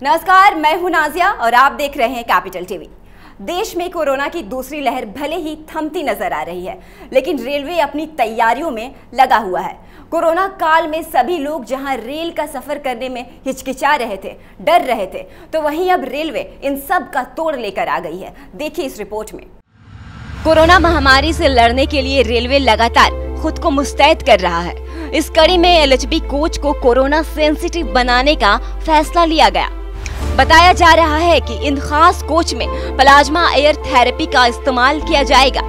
नमस्कार, मैं हूं नाजिया और आप देख रहे हैं कैपिटल टीवी। देश में कोरोना की दूसरी लहर भले ही थमती नजर आ रही है, लेकिन रेलवे अपनी तैयारियों में लगा हुआ है। कोरोना काल में सभी लोग जहां रेल का सफर करने में हिचकिचा रहे थे, डर रहे थे, तो वहीं अब रेलवे इन सब का तोड़ लेकर आ गई है। देखिए इस रिपोर्ट में। कोरोना महामारी से लड़ने के लिए रेलवे लगातार खुद को मुस्तैद कर रहा है। इस कड़ी में एलएचबी कोच को कोरोना सेंसिटिव बनाने का फैसला लिया गया। बताया जा रहा है कि इन खास कोच में प्लाज्मा एयर थेरेपी का इस्तेमाल किया जाएगा,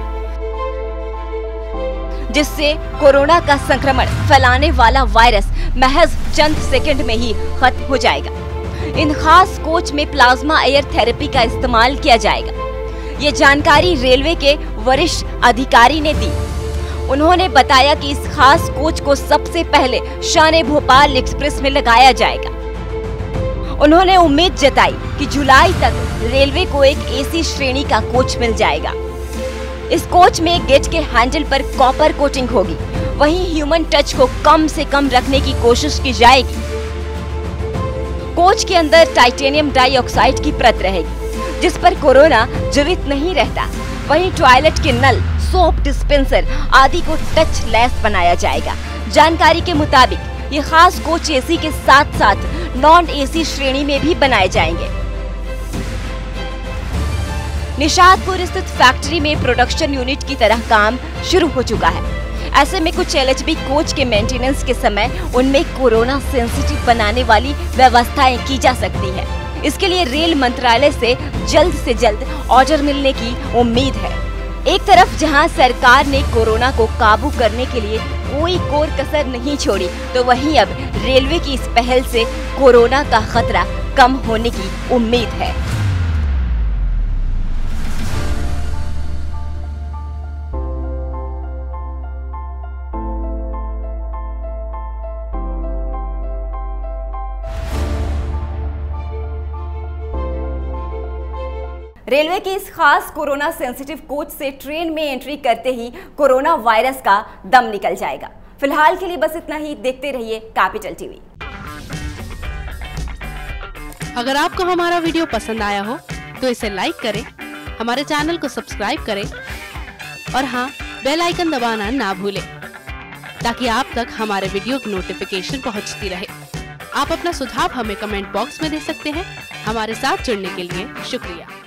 जिससे कोरोना का संक्रमण फैलाने वाला वायरस महज चंद सेकंड में ही खत्म हो जाएगा। इन खास कोच में प्लाज्मा एयर थेरेपी का इस्तेमाल किया जाएगा। ये जानकारी रेलवे के वरिष्ठ अधिकारी ने दी। उन्होंने बताया कि इस खास कोच को सबसे पहले शान भोपाल एक्सप्रेस में लगाया जाएगा। उन्होंने उम्मीद जताई कि जुलाई तक रेलवे को एक एसी श्रेणी का कोच मिल जाएगा। इस कोच में गेज के हैंडल पर कॉपर कोटिंग होगी, वहीं ह्यूमन टच को कम से कम रखने की कोशिश की जाएगी। कोच के अंदर टाइटेनियम डाइऑक्साइड की परत रहेगी, जिस पर कोरोना जीवित नहीं रहता। वहीं टॉयलेट के नल, सोप डिस्पेंसर आदि को टच लेस बनाया जाएगा। जानकारी के मुताबिक ये खास कोच एसी के साथ साथ नॉन एसी श्रेणी में भी बनाए जाएंगे। निशादपुर स्थित फैक्ट्री में प्रोडक्शन यूनिट की तरह काम शुरू हो चुका है। ऐसे में कुछ एलएचबी कोच के मेंटेनेंस के समय उनमें कोरोना सेंसिटिव बनाने वाली व्यवस्थाएं की जा सकती है। इसके लिए रेल मंत्रालय से जल्द ऑर्डर मिलने की उम्मीद है। एक तरफ जहां सरकार ने कोरोना को काबू करने के लिए कोई कोर कसर नहीं छोड़ी, तो वहीं अब रेलवे की इस पहल से कोरोना का खतरा कम होने की उम्मीद है। रेलवे की इस खास कोरोना सेंसिटिव कोच से ट्रेन में एंट्री करते ही कोरोना वायरस का दम निकल जाएगा। फिलहाल के लिए बस इतना ही। देखते रहिए कैपिटल टीवी। अगर आपको हमारा वीडियो पसंद आया हो तो इसे लाइक करें, हमारे चैनल को सब्सक्राइब करें और हाँ, बेल आइकन दबाना ना भूलें, ताकि आप तक हमारे वीडियो की नोटिफिकेशन पहुंचती रहे। आप अपना सुझाव हमें कमेंट बॉक्स में दे सकते हैं। हमारे साथ जुड़ने के लिए शुक्रिया।